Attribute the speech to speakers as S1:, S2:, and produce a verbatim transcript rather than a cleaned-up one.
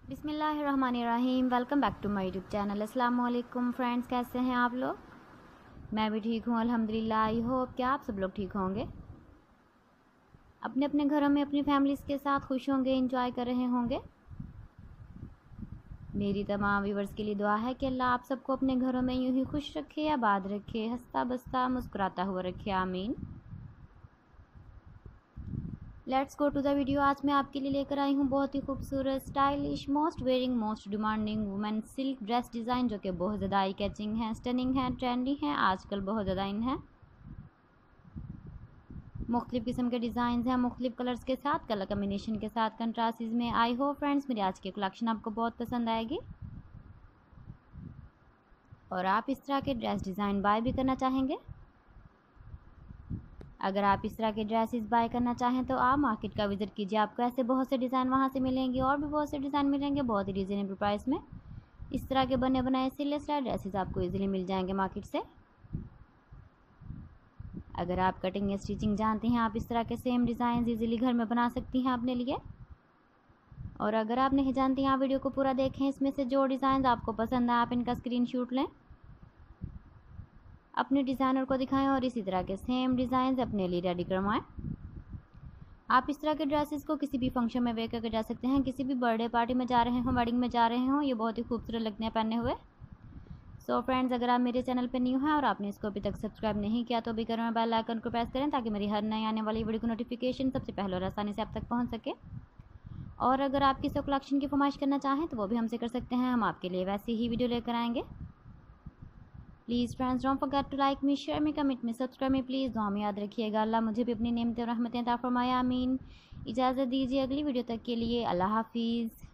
S1: बिस्मिल्लाहिर्रहमानिर्रहीम। Welcome back to my YouTube channel. अस्सलाम वालेकुम फ्रेंड्स, कैसे हैं आप लोग? मैं भी ठीक हूँ अल्हम्दुलिल्लाह। आई होप कि आप सब लोग ठीक होंगे, अपने अपने घरों में अपनी फैमिलीज़ के साथ खुश होंगे, इंजॉय कर रहे होंगे। मेरी तमाम व्यूवर्स के लिए दुआ है कि अल्लाह आप सबको अपने घरों में यूं ही खुश रखे, आबाद रखे, हंसता बसता मुस्कुराता हुआ रखे, आमीन। Let's go to the video. आज मैं आपके लिए लेकर आई हूँ बहुत ही खूबसूरत, stylish, most wearing, most demanding women silk dress design, जो कि बहुत ज़्यादा आई कैचिंग है, स्टनिंग है, ट्रेंडी है, आजकल बहुत ज़्यादा इन है। मुख्तलिफ़ किस्म के डिज़ाइन हैं, मुख्तलिफ़ कलर्स के साथ, कलर कम्बिनेशन के साथ, कंट्रास्टेस में। आई होप फ्रेंड्स मेरी आज की कलेक्शन आपको बहुत पसंद आएगी और आप इस तरह के ड्रेस डिज़ाइन बाय भी करना चाहेंगे। अगर आप इस तरह के ड्रेसेस बाय करना चाहें तो आप मार्केट का विज़िट कीजिए, आपको ऐसे बहुत से डिज़ाइन वहाँ से मिलेंगे और भी बहुत से डिज़ाइन मिलेंगे बहुत ही रीज़नेबल प्राइस में। इस तरह के बने बनाए सिले स्टाइल ड्रेसेस आपको इजीली मिल जाएंगे मार्केट से। अगर आप कटिंग या स्टिचिंग जानती हैं, आप इस तरह के सेम डिज़ाइन इजीली घर में बना सकती हैं अपने लिए। और अगर आप नहीं जानती हैं, आप वीडियो को पूरा देखें, इसमें से जो डिज़ाइन आपको पसंद है आप इनका स्क्रीनशॉट लें, अपने डिज़ाइनर को दिखाएं और इसी तरह के सेम डिज़ाइन अपने लिए रेडी करवाएं। आप इस तरह के ड्रेसेस को किसी भी फंक्शन में वेयर करके जा सकते हैं, किसी भी बर्थडे पार्टी में जा रहे हों, वेडिंग में जा रहे हों, ये बहुत ही खूबसूरत लगते हैं पहने हुए। सो so फ्रेंड्स, अगर आप मेरे चैनल पर न्यू हैं और आपने इसको अभी तक सब्सक्राइब नहीं किया तो भी करें, बेल आइकन को प्रेस करें ताकि मेरी हर नई आने वाली वीडियो की नोटिफिकेशन सबसे पहले और आसानी से आप तक पहुँच सके। और अगर आप किसी कलेक्शन की फरमाइश करना चाहें तो वो भी हमसे कर सकते हैं, हम आपके लिए वैसी ही वीडियो लेकर आएंगे। Please friends don't forget to like me, share me, comment me, subscribe me please. दुआ में याद रखिएगा, अल्लाह मुझे भी अपनी नेमतें और रहमतें अता फरमाए, आमीन। इजाज़त दीजिए अगली वीडियो तक के लिए, अल्लाह हाफिज़।